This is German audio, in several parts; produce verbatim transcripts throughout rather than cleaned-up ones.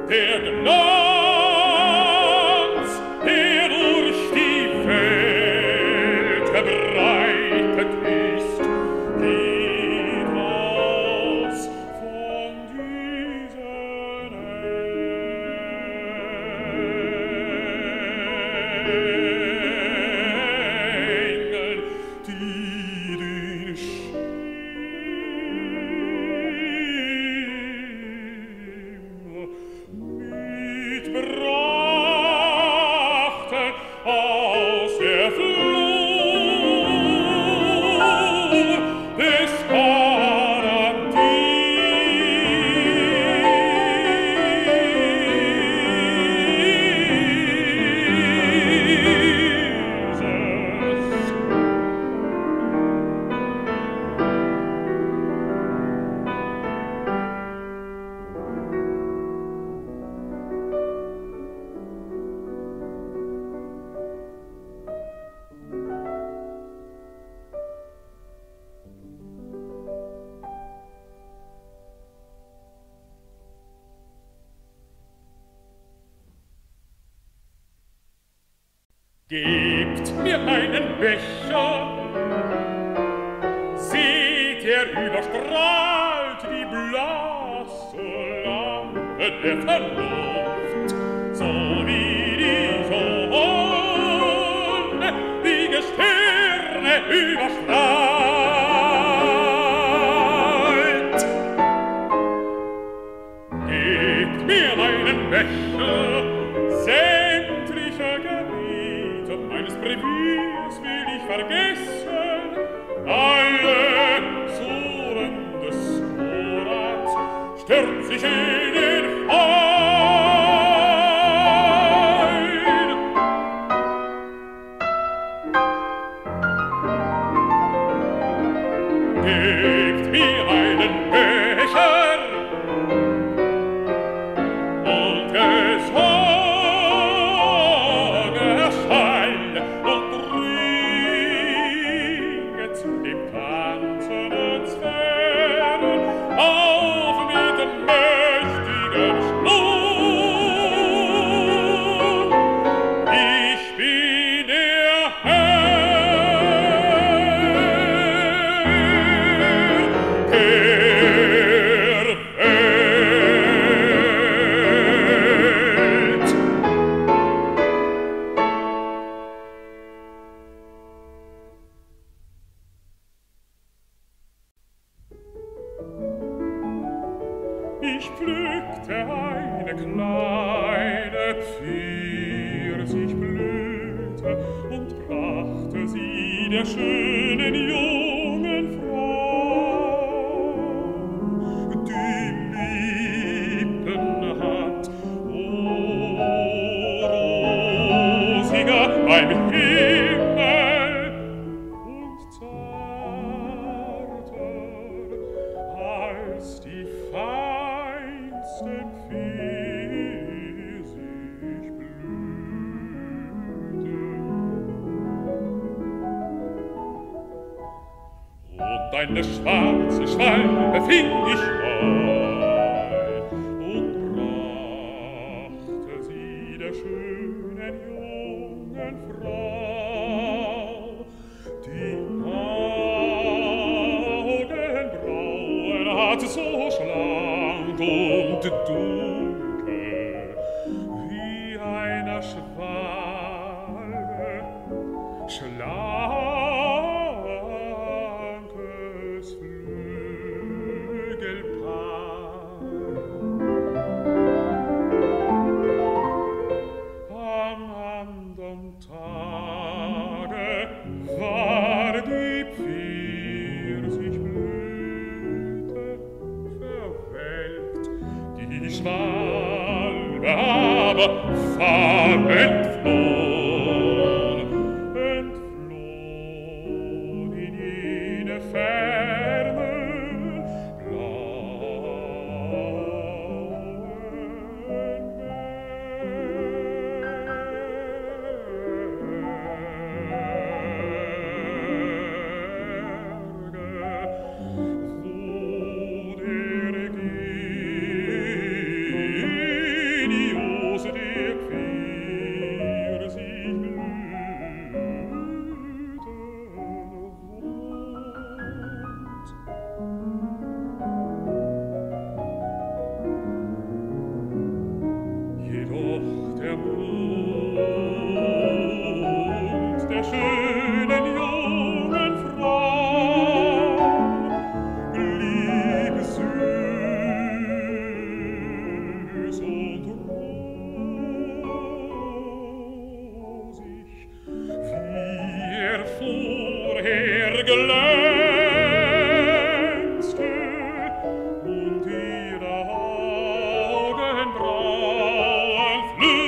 der Glanz, der durch die Welt verbreitet ist, geht aus von diesen Engeln, die den Schimmer mitbrachten aus der Flur des Paradieses. Gebt mir einen Becher, seht, er überstrahlt die blasse Lampe der Vernunft, so wie die Sonne die Gestirne überstrahlt. Gebt mir einen Becher, sämtliche Gebiete meines Breviers will ich vergessen, alle Suren des Vorrats stürzt sich in den Ein. Gebt mir einen Becher und Gesang Schall und bringet dem tanzenden Sphären auf mit dem mächtigen Schwung. Ich bin der Herr der Welt. Ich pflückte eine kleine Pfirsichblüte und brachte sie der schönen jungen Frau. Die Lippen hat, o rosiger beim Himmel und zarter als die feinsten Pfirsichblüten. Und eine schwarze Schwalbe fing ich heut und brachte sie der schönen jungen Frau. Die Augenbrauen hat so schlank und dunkel wie einer Schwalbe schlankes Flügelpaar. Am andern Tage war die Pfirsichblüte verwelkt, die Schwalbe aber verentflohen, entflohen in jene fernen blauen Berge, wo der glänzte und ihre Augenbrauen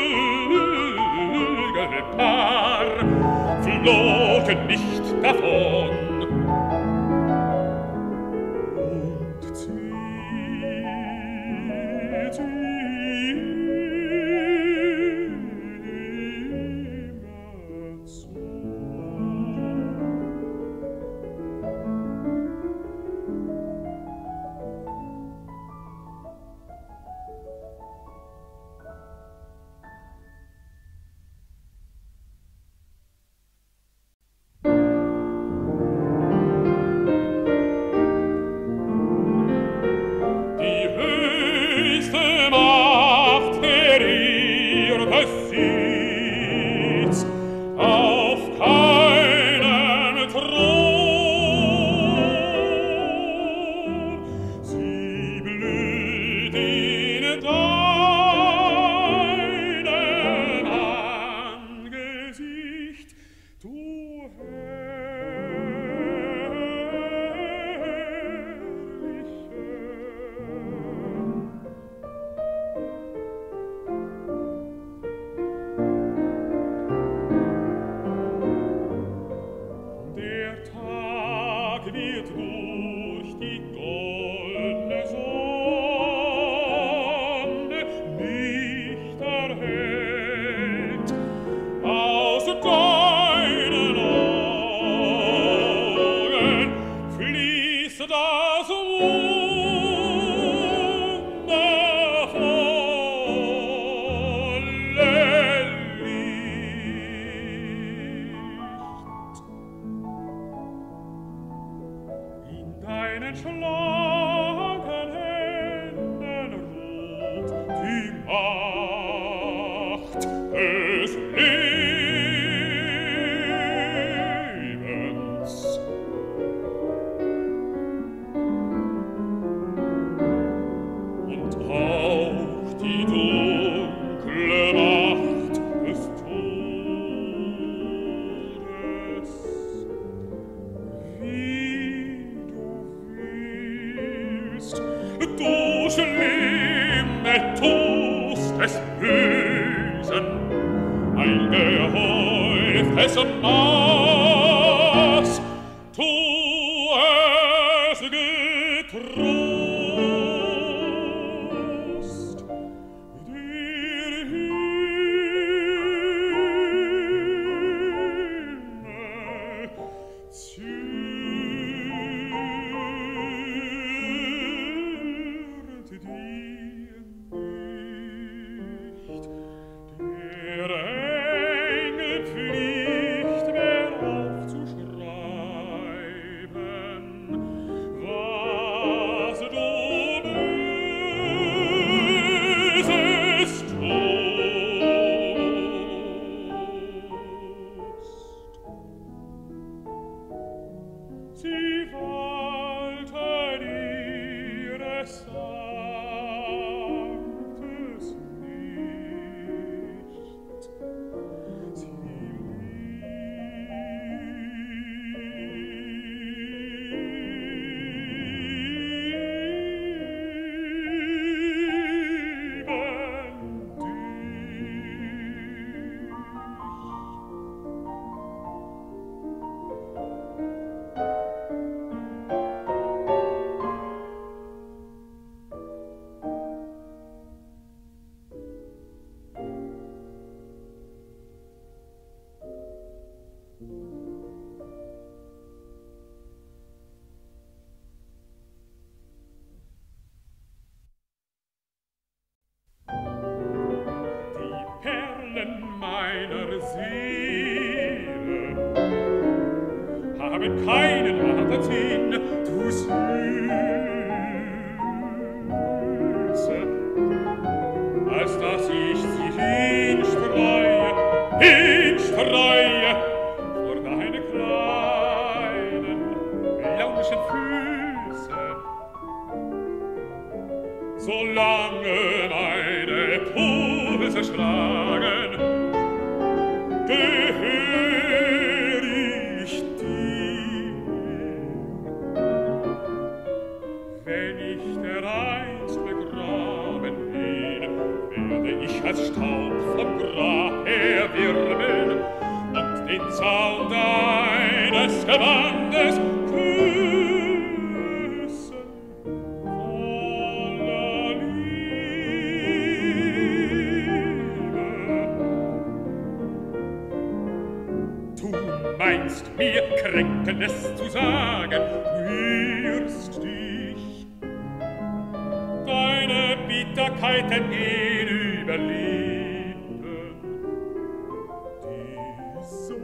Flügelpaar flogen nicht davon. Und zieht sie immerzu. Keinen Wartetin, du Süße, als dass ich sie hinstreue, hinstreue vor deine kleinen, launischen Füße. Solange meine Pulse schlagen, gehör ich dir. und deines Gewandes küssen, voller Liebe. Du meinst, mir Kränkendes zu sagen, du irrst dich. Deine Bitterkeiten gehen über Lippen, die so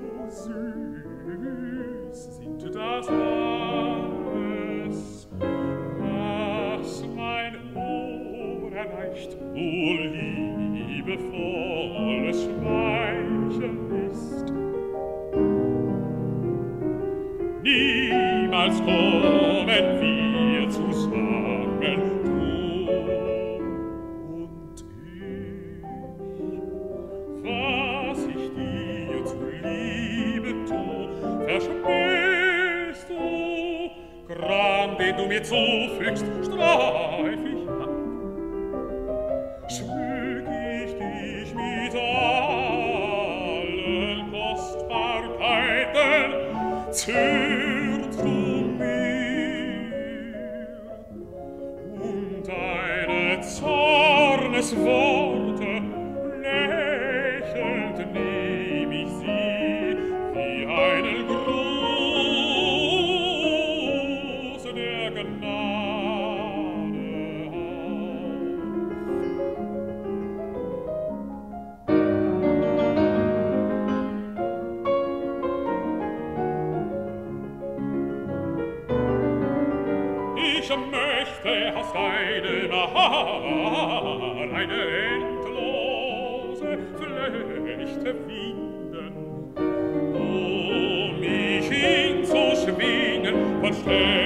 süß sind, das alles, was mein Ohr erreicht, nur liebevolles Schmeicheln ist. Niemals kommen wir zusammen, du und ich. Was ich dir zuliebe tu, versprichst du, Gram, den du mir zufügst, streif ich ab. Schmück ich dich mit allen Kostbarkeiten, zürnst du mir, und deine Zornesworte, lächelnd nehm ich sie, wie einen Gruß der Gnade Ich möchte aus deinem Haar eine endlose Flechte winden, um mich hinzuschwingen von Stern